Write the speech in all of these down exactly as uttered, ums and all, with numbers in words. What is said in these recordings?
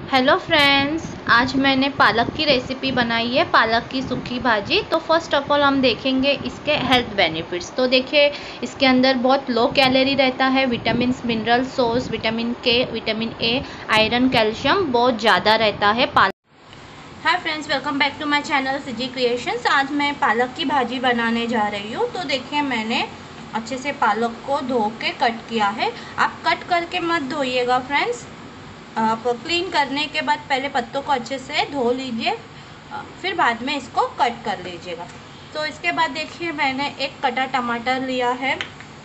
Hello friends, आज मैंने पालक की रेसिपी बनाई है, पालक की सूखी भाजी। तो फर्स्ट ऑफ ऑल हम देखेंगे इसके हेल्थ बेनिफिट्स। तो देखिए, इसके अंदर बहुत लो कैलोरी रहता है, vitamins, mineral source, vitamin K, vitamin A, iron, calcium बहुत ज़्यादा रहता है पालक। Hi friends, welcome back to my channel CG creations. आज मैं पालक की भाजी बनाने जा रही हूँ। तो देखिए, मैंने अच्छे से पालक को धो के कट किया है। आप कट करके मत धोइएगा फ्रेंड्स, आप क्लीन करने के बाद पहले पत्तों को अच्छे से धो लीजिए, फिर बाद में इसको कट कर लीजिएगा। तो इसके बाद देखिए, मैंने एक कटा टमाटर लिया है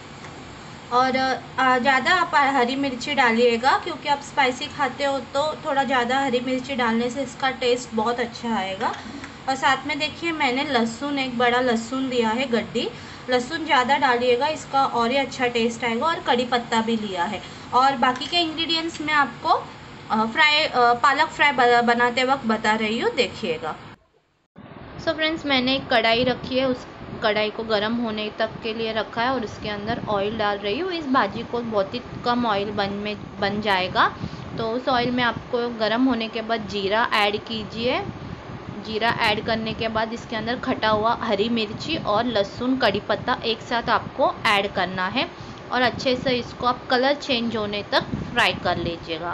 और ज़्यादा आप हरी मिर्ची डालिएगा, क्योंकि आप स्पाइसी खाते हो तो थोड़ा ज़्यादा हरी मिर्ची डालने से इसका टेस्ट बहुत अच्छा आएगा। और साथ में देखिए, मैंने लहसुन, एक बड़ा लहसुन लिया है, गड्डी लहसुन ज़्यादा डालिएगा, इसका और ही अच्छा टेस्ट आएगा। और कड़ी पत्ता भी लिया है। और बाकी के इंग्रेडिएंट्स मैं आपको फ्राई पालक फ्राई बनाते वक्त बता रही हूँ, देखिएगा। सो फ्रेंड्स, मैंने एक कढ़ाई रखी है, उस कढ़ाई को गर्म होने तक के लिए रखा है और उसके अंदर ऑयल डाल रही हूँ। इस भाजी को बहुत ही कम ऑयल बन में बन जाएगा। तो उस ऑयल में आपको गर्म होने के बाद जीरा ऐड कीजिए। जीरा ऐड करने के बाद इसके अंदर खटा हुआ हरी मिर्ची और लहसुन, कड़ी पत्ता एक साथ आपको ऐड करना है और अच्छे से इसको आप कलर चेंज होने तक फ्राई कर लीजिएगा।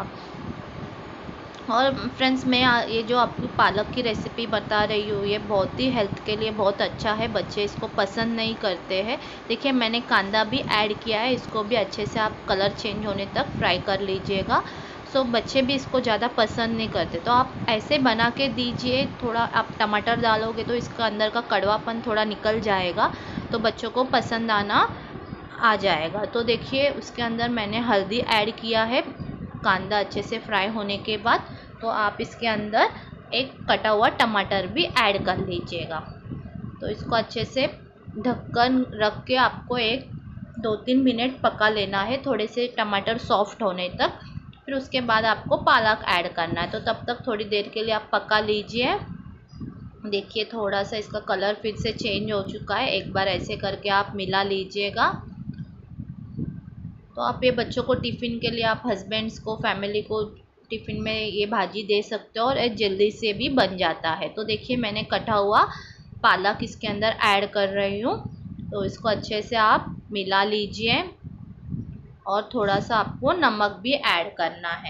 और फ्रेंड्स, मैं ये जो आपकी पालक की रेसिपी बता रही हूँ, ये बहुत ही हेल्थ के लिए बहुत अच्छा है। बच्चे इसको पसंद नहीं करते हैं। देखिए, मैंने कांदा भी ऐड किया है, इसको भी अच्छे से आप कलर चेंज होने तक फ्राई कर लीजिएगा। सो बच्चे भी इसको ज़्यादा पसंद नहीं करते, तो आप ऐसे बना के दीजिए। थोड़ा आप टमाटर डालोगे तो इसका अंदर का कड़वापन थोड़ा निकल जाएगा, तो बच्चों को पसंद आना आ जाएगा। तो देखिए, उसके अंदर मैंने हल्दी ऐड किया है। कांदा अच्छे से फ्राई होने के बाद तो आप इसके अंदर एक कटा हुआ टमाटर भी ऐड कर लीजिएगा। तो इसको अच्छे से ढक्कन रख के आपको एक दो तीन मिनट पका लेना है, थोड़े से टमाटर सॉफ्ट होने तक। फिर उसके बाद आपको पालक ऐड करना है। तो तब तक थोड़ी देर के लिए आप पका लीजिए। देखिए, थोड़ा सा इसका कलर फिर से चेंज हो चुका है। एक बार ऐसे करके आप मिला लीजिएगा। तो आप ये बच्चों को टिफ़िन के लिए, आप हस्बैंड्स को, फैमिली को टिफ़िन में ये भाजी दे सकते हो और ये जल्दी से भी बन जाता है। तो देखिए, मैंने कटा हुआ पालक इसके अंदर ऐड कर रही हूँ। तो इसको अच्छे से आप मिला लीजिए और थोड़ा सा आपको नमक भी ऐड करना है।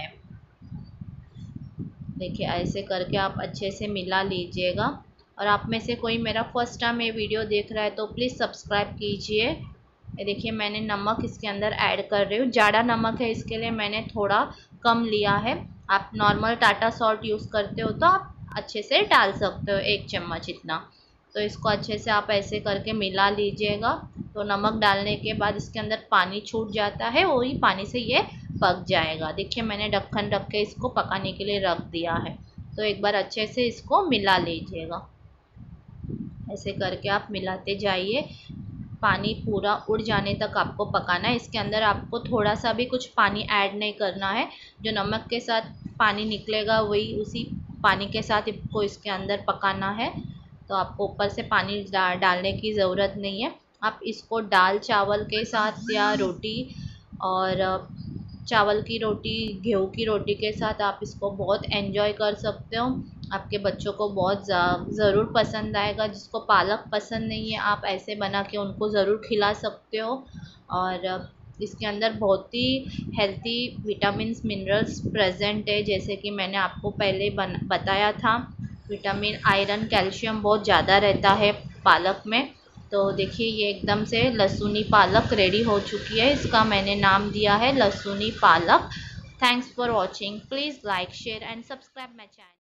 देखिए, ऐसे करके आप अच्छे से मिला लीजिएगा। और आप में से कोई मेरा फर्स्ट टाइम ये वीडियो देख रहा है तो प्लीज़ सब्सक्राइब कीजिए। ये देखिए, मैंने नमक इसके अंदर ऐड कर रही हूँ। ज़्यादा नमक है, इसके लिए मैंने थोड़ा कम लिया है। आप नॉर्मल टाटा सॉल्ट यूज़ करते हो तो आप अच्छे से डाल सकते हो, एक चम्मच इतना। तो इसको अच्छे से आप ऐसे करके मिला लीजिएगा। तो नमक डालने के बाद इसके अंदर पानी छूट जाता है, वही पानी से ये पक जाएगा। देखिए, मैंने ढक्कन रख के इसको पकाने के लिए रख दिया है। तो एक बार अच्छे से इसको मिला लीजिएगा। ऐसे करके आप मिलाते जाइए, पानी पूरा उड़ जाने तक आपको पकाना है। इसके अंदर आपको थोड़ा सा भी कुछ पानी ऐड नहीं करना है। जो नमक के साथ पानी निकलेगा, वही उसी पानी के साथ इसको इसके अंदर पकाना है। तो आपको ऊपर से पानी डा, डालने की ज़रूरत नहीं है। आप इसको दाल चावल के साथ या रोटी, और चावल की रोटी, गेहूँ की रोटी के साथ आप इसको बहुत एंजॉय कर सकते हो। आपके बच्चों को बहुत ज़रूर पसंद आएगा। जिसको पालक पसंद नहीं है, आप ऐसे बना के उनको ज़रूर खिला सकते हो। और इसके अंदर बहुत ही हेल्थी विटामिन्स, मिनरल्स प्रेजेंट है, जैसे कि मैंने आपको पहले बन बताया था। विटामिन, आयरन, कैल्शियम बहुत ज़्यादा रहता है पालक में। तो देखिए, ये एकदम से लहसुनी पालक रेडी हो चुकी है। इसका मैंने नाम दिया है लहसुनी पालक। Thanks for watching. Please like, share and subscribe my channel.